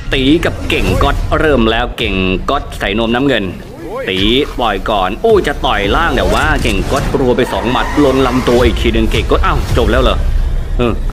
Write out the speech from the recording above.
ตีกับเก่งก๊อตเริ่มแล้วเก่งก๊อตใส่นมน้ำเงินตีปล่อยก่อนอู้จะต่อยล่างแต่ว่าเก่งก๊อตรัวไป2 หมัดลนลำตัวอีกทีหนึ่งเก่งก๊อตอ้าวจบแล้วเหรอ